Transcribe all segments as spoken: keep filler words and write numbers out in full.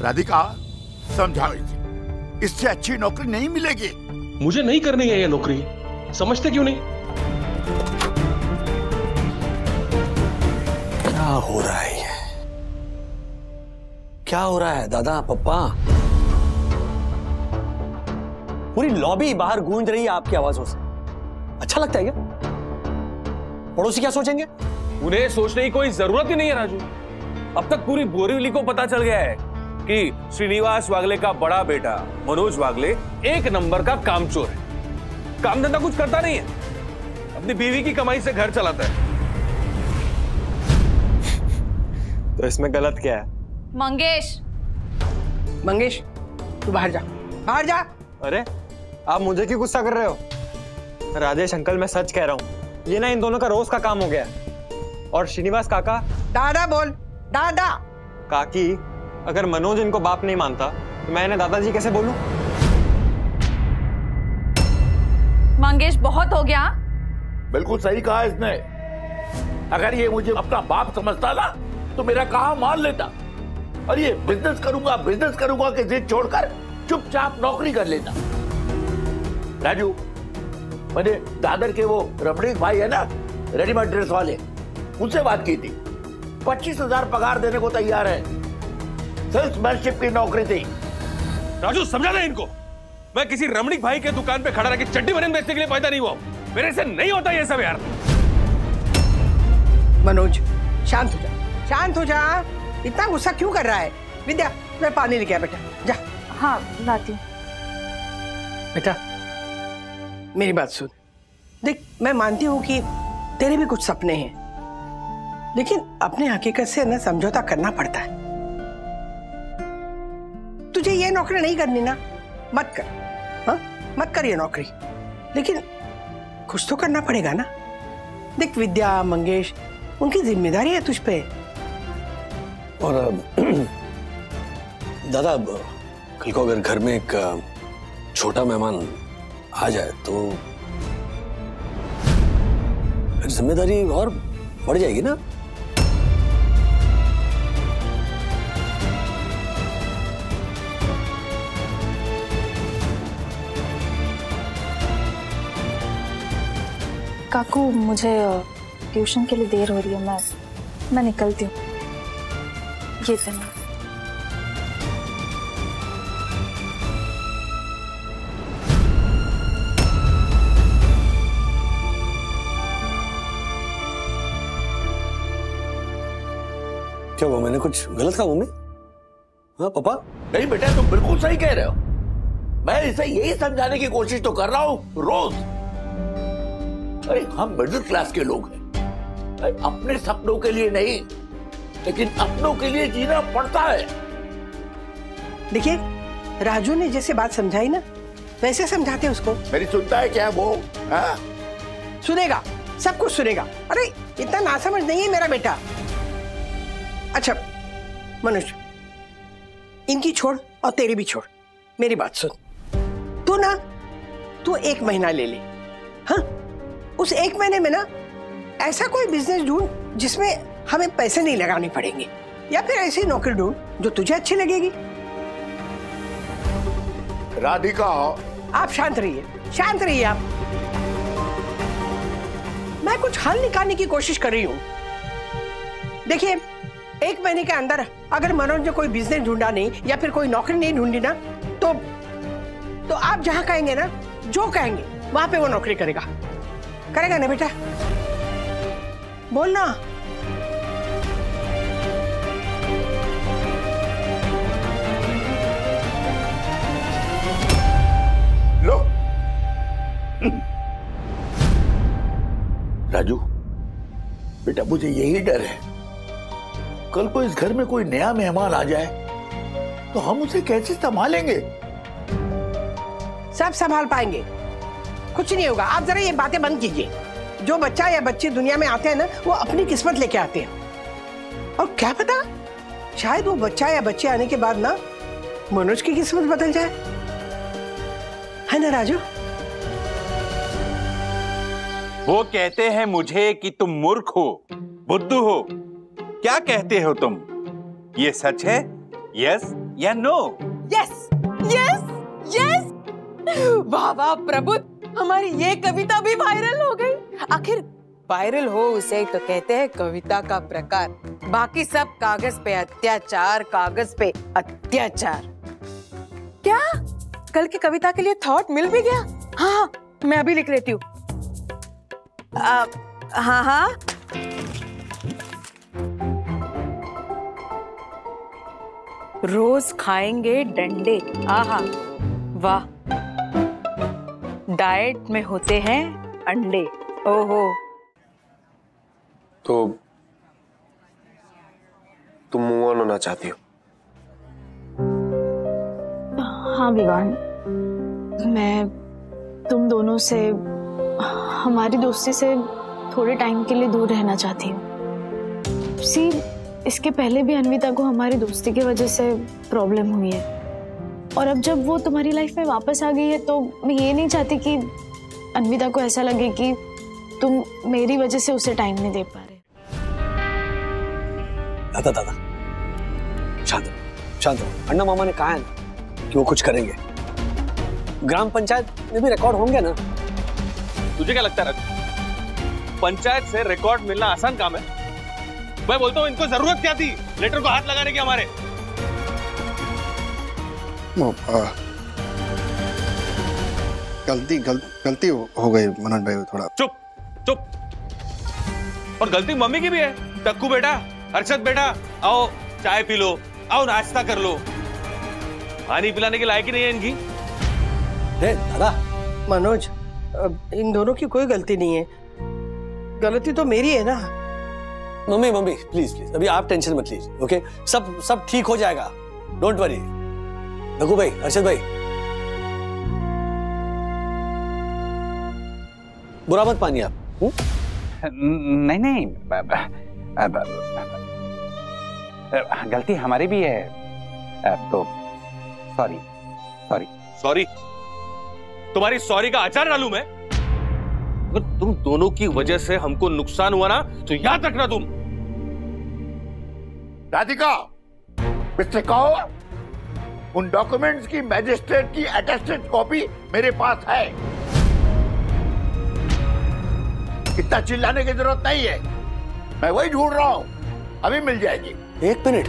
राधिका समझाओ इसे, इससे अच्छी नौकरी नहीं मिलेगी। मुझे नहीं करनी है ये नौकरी, समझते क्यों नहीं? क्या हो रहा है ये? क्या हो रहा है दादा पप्पा? पूरी लॉबी बाहर गूंज रही है आपकी आवाजों से। अच्छा लगता है क्या? पड़ोसी क्या सोचेंगे? उन्हें सोचने की कोई जरूरत ही नहीं है राजू। अब तक पूरी बोरीवली को पता चल गया है कि श्रीनिवास वागले का बड़ा बेटा मनोज वागले एक नंबर का कामचोर है। काम धंधा कुछ करता नहीं है, अपनी बीवी की कमाई से घर चलाता है। तो इसमें गलत क्या है? मंगेश, मंगेश तू बाहर जा, बाहर जा। अरे आप मुझे क्यों गुस्सा कर रहे हो? राजेश अंकल मैं सच कह रहा हूँ, ये ना इन दोनों का रोज का काम हो गया है। और श्रीनिवास काका, दादा बोल, दादा। काकी, अगर मनोज इनको बाप नहीं मानता तो मैं इन्हें दादाजी कैसे बोलूं? मंगेश बहुत हो गया। बिल्कुल सही कहा इसने। अगर ये मुझे अपना बाप समझता ना तो मेरा कहा मान लेता, और ये बिजनेस करूंगा बिजनेस करूंगा के जिद छोड़कर चुपचाप नौकरी कर लेता। राजू, मैंने दादर के वो रमणीक भाई है ना, रेडीमेड ड्रेस वाले, उनसे बात की थी। पच्चीस हजार पगार देने को तैयार है। सेल्समैनशिप की नौकरी थी। राजू समझा दे इनको, मैं किसी रमणीक भाई के दुकान पे खड़ा रह के चड्डी बनियान बेचने के लिए पैदा नहीं हुआ। मेरे से नहीं होता ये सब यार। मनोज शांत हो जा, शांत हो जा। इतना गुस्सा क्यों कर रहा है? विद्या मैं पानी लेके आ बेटा, जा। हाँ लाती हूँ। बेटा मेरी बात सुन, देख मैं मानती हूँ कि तेरे भी कुछ सपने हैं, लेकिन अपने हकीकत से ना समझौता करना पड़ता है। तुझे ये नौकरी नहीं करनी ना, मत कर। हाँ मत कर ये नौकरी, लेकिन कुछ तो करना पड़ेगा ना। देख विद्या, मंगेश, उनकी जिम्मेदारी है तुझ पे। और दादा कल को अगर घर में एक छोटा मेहमान आ जाए तो जिम्मेदारी और बढ़ जाएगी ना। काकू मुझे ट्यूशन के लिए देर हो रही है, मैं मैं निकलती हूँ। ये धन्यवाद। क्या वो मैंने कुछ गलत कहा मम्मी? हाँ पापा? नहीं बेटा तुम बिल्कुल सही कह रहे हो। मैं इसे यही समझाने की कोशिश तो कर रहा हूँ रोज। अरे हम मिडिल क्लास के लोग हैं, अपने सपनों के लिए नहीं लेकिन अपनों के लिए जीना पड़ता है। देखिए राजू ने जैसे बात समझाई ना वैसे समझाते उसको। मेरी सुनता है क्या वो? हाँ? सुनेगा, सब कुछ सुनेगा। अरे इतना नासमझ नहीं है मेरा बेटा। अच्छा मनोज, इनकी छोड़ और तेरी भी छोड़, मेरी बात सुन। तू ना तू एक महीना ले ले। हाँ उस एक महीने में ना ऐसा कोई बिजनेस ढूंढ जिसमें हमें पैसे नहीं लगाने पड़ेंगे, या फिर ऐसी नौकरी ढूंढ जो तुझे अच्छी लगेगी। राधिका आप शांत रहिए, शांत रहिए आप। मैं कुछ हल निकालने की कोशिश कर रही हूं। देखिए एक महीने के अंदर अगर मनोज ने कोई बिजनेस ढूंढा नहीं या फिर कोई नौकरी नहीं ढूंढी ना तो तो आप जहां कहेंगे ना, जो कहेंगे वहां पे वो नौकरी करेगा। करेगा ना बेटा? बोलना। लो राजू बेटा, मुझे यही डर है कल को इस घर में कोई नया मेहमान आ जाए तो हम उसे कैसे संभालेंगे? सब संभाल पाएंगे, कुछ नहीं होगा। आप जरा ये बातें बंद कीजिए। जो बच्चा या बच्ची दुनिया में आते हैं ना वो अपनी किस्मत लेके आते हैं, और क्या पता शायद वो बच्चा या बच्चे आने के बाद ना मनोज की किस्मत बदल जाए, है ना राजू? वो कहते हैं मुझे कि तुम मूर्ख हो, बुद्धू हो। क्या कहते हो तुम? ये सच है? यस या नो? Yes yes yes. वाह वाह प्रभु, हमारी ये कविता भी वायरल हो गई। आखिर वायरल हो उसे तो कहते हैं कविता का प्रकार, बाकी सब कागज पे अत्याचार, कागज पे अत्याचार। क्या कल की कविता के लिए थॉट मिल भी गया? हाँ मैं अभी लिख लेती हूँ। हाँ हाँ रोज खाएंगे डंडे, आहा वाह, डाइट में होते हैं अंडे, ओहो। तो तुम मूव ऑन होना चाहती हो? हाँ विवान, मैं तुम दोनों से, हमारी दोस्ती से थोड़े टाइम के लिए दूर रहना चाहती हूँ। सी, इसके पहले भी अन्विता को हमारी दोस्ती की वजह से प्रॉब्लम हुई है, और अब जब वो तुम्हारी लाइफ में वापस आ गई है तो मैं ये नहीं चाहती कि अन्विता को ऐसा लगे कि तुम मेरी वजह से उसे टाइम नहीं दे पा रहे। दादा दादा शांत रहो, शांत रहो। अन्ना मामा ने कहा है ना कि वो कुछ करेंगे। ग्राम पंचायत में भी रिकॉर्ड होंगे ना? तुझे क्या लगता है पंचायत से रिकॉर्ड मिलना आसान काम है? मैं बोलता हूँ इनको जरूरत क्या थी लेटर को हाथ लगाने की हमारे? गलती गल, गलती हो गई मनोज भाई, थोड़ा चुप चुप। और गलती मम्मी की भी है। टक्कू बेटा, हर्षद बेटा, आओ चाय पी लो, आओ नाश्ता कर लो। पानी पिलाने के लायक ही नहीं है इनकी। दादा मनोज, इन दोनों की कोई गलती नहीं है, गलती तो मेरी है ना। मम्मी मम्मी प्लीज प्लीज अभी आप टेंशन मत लीजिए, ओके? सब सब ठीक हो जाएगा, डोंट वरी। रघु भाई, अर्षद भाई, बुरा मत पानी आप। हुँ? नहीं नहीं, गलती हमारी भी है, तो सॉरी सॉरी सॉरी? तुम्हारी सॉरी का अचार डालूं मैं? अगर तुम दोनों की वजह से हमको नुकसान हुआ ना तो याद रखना तुम। राधिका, मिस्टर कहो, उन डॉक्यूमेंट्स की मैजिस्ट्रेट की अटेस्टेड कॉपी मेरे पास है। इतना चिल्लाने की जरूरत नहीं है, मैं वही ढूंढ रहा हूं, अभी मिल जाएगी। एक मिनट,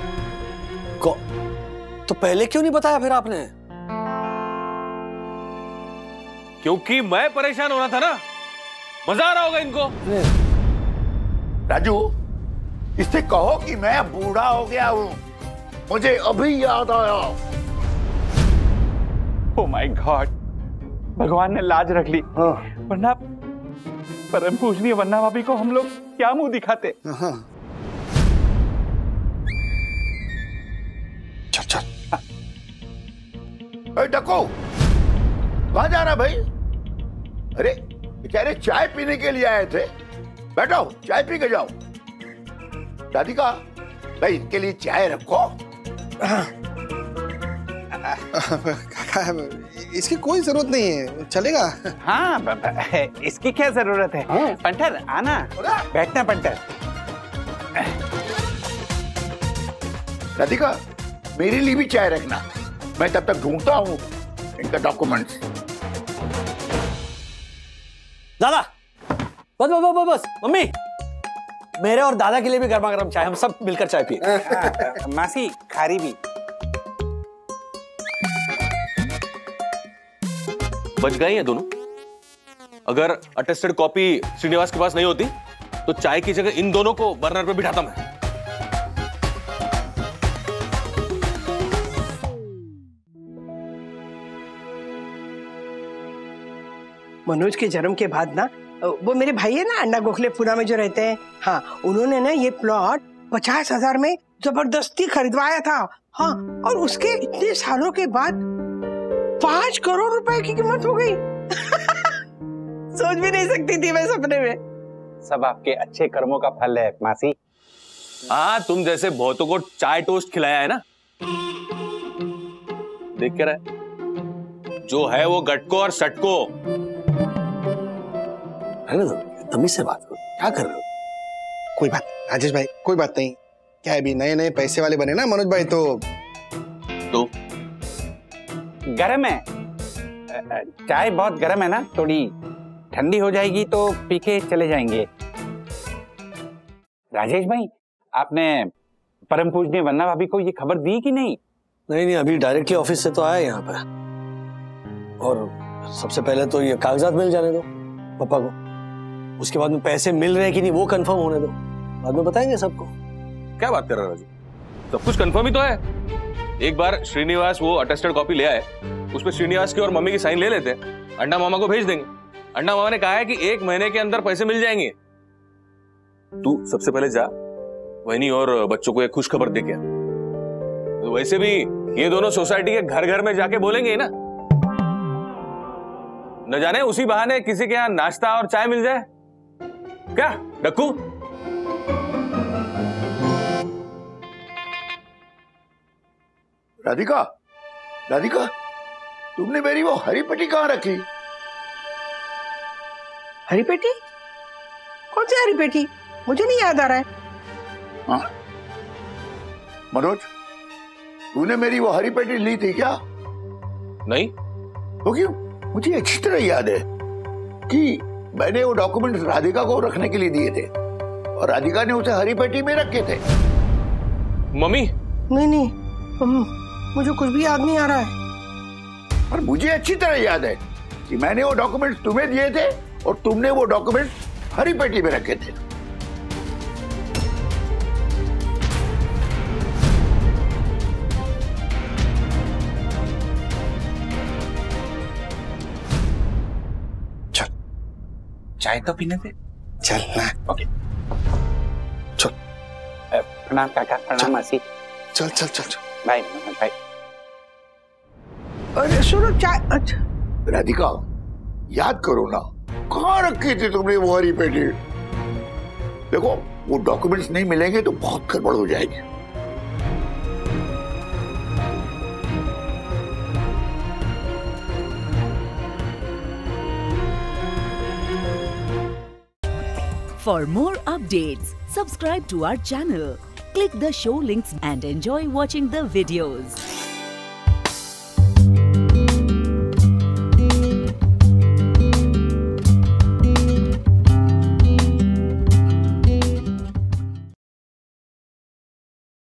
तो पहले क्यों नहीं बताया फिर आपने? क्योंकि मैं परेशान हो रहा था ना, मजा आ रहा होगा इनको। राजू, इससे कहो कि मैं बूढ़ा हो गया हूं, मुझे अभी याद आया। ओह माय गॉड, भगवान ने लाज रख ली। हाँ। वरना परम पूजनीय वन्ना भाभी को हम लोग क्या मुंह दिखाते। हाँ। चल चल। डको, कहां जा रहा भाई? अरे बेचारे चाय पीने के लिए आए थे, बैठो चाय पी के जाओ। राधिका भाई, इनके लिए चाय रखो। इसकी कोई जरूरत नहीं है, चलेगा। हाँ, इसकी क्या जरूरत है? हाँ। पंटर आना, बैठना पंटर। राधिका, मेरे लिए भी चाय रखना, मैं तब तक ढूंढता हूँ इनका डॉक्यूमेंट्स। दादा बस बस बस बस, मम्मी मेरे और दादा के लिए भी गर्मा गर्म चाय, हम सब मिलकर चाय पिए। मासी खारी भी। बच गए हैं दोनों। अगर अटेस्टेड कॉपी श्रीनिवास के पास नहीं होती तो चाय की जगह इन दोनों को बर्नर पे बिठाता मैं। मनोज के जन्म के बाद ना, वो मेरे भाई है ना अन्ना गोखले पुणे में जो रहते हैं, हाँ, उन्होंने ना ये प्लॉट पचास हजार में जबरदस्ती खरीदवाया था। हाँ, और उसके इतने सालों के बाद पांच करोड़ रुपए की कीमत हो गई। सोच भी नहीं सकती थी मैं सपने में। सब आपके अच्छे कर्मों का फल है मासी। हाँ, तुम जैसे बहुतों को चाय टोस्ट खिलाया है ना। देख के रहे, जो है वो गटको और सटको। तमीज से बात करो, क्या कर रहे हो? कोई बात राजेश भाई, कोई बात नहीं। क्या है, अभी नए नए पैसे वाले बने ना मनोज भाई, तो तो गर्म है, चाय बहुत गर्म है ना, थोड़ी ठंडी हो जाएगी तो पी के चले जाएंगे। राजेश भाई, आपने परम पूजनीय वन्ना भाभी को ये खबर दी कि नहीं? नहीं नहीं, अभी डायरेक्टली ऑफिस से तो आया यहाँ पे, और सबसे पहले तो ये कागजात मिल जाने दो पापा को, उसके बाद में पैसे मिल रहे हैं कि नहीं वो कंफर्म होने दो, बाद में बताएंगे सबको। क्या बात कर रहे हो राजू, सब कुछ कंफर्म ही तो है। एक बार श्रीनिवास वो अटेस्टेड कॉपी ले आए, उस पर श्रीनिवास की और मम्मी की साइन ले लेते हैं, अंडा मामा को भेज देंगे। अंडा मामा ने कहा है कि एक महीने के अंदर पैसे मिल जाएंगे। तू सबसे पहले जा वही और बच्चों को एक खुश खबर दे के। तो वैसे भी ये दोनों सोसाइटी के घर घर में जाके बोलेंगे ना, न जाने उसी बहाने किसी के यहाँ नाश्ता और चाय मिल जाए। क्या डक्कू? राधिका, राधिका, तुमने मेरी वो हरी पेटी कहाँ रखी? हरी पेटी? कौन सी हरी पेटी? मुझे नहीं याद आ रहा है। हाँ? मनोज, तूने मेरी वो हरी पेटी ली थी क्या? नहीं। तो क्यों? मुझे अच्छी तरह याद है कि मैंने वो डॉक्यूमेंट्स राधिका को रखने के लिए दिए थे और राधिका ने उसे हरी पेटी में रखे थे। मम्मी? नहीं नहीं, मुझे कुछ भी याद नहीं आ रहा है। पर मुझे अच्छी तरह याद है कि मैंने वो डॉक्यूमेंट्स तुम्हें दिए थे और तुमने वो डॉक्यूमेंट्स हरी पेटी में रखे थे। चल, चाय तो पीने दे। चल ना। ओके, चल। प्रणाम काका, प्रणाम मासी। चल चल चल चल। भाई भाई। अरे सुनो, चाय। अच्छा राधिका, याद करो ना, कहाँ रखी थी तुमने वो हरी पेटी? देखो, वो डॉक्यूमेंट्स नहीं मिलेंगे तो बहुत गड़बड़ हो जाएगी। For more updates, subscribe to our channel, click the show links and enjoy watching the videos.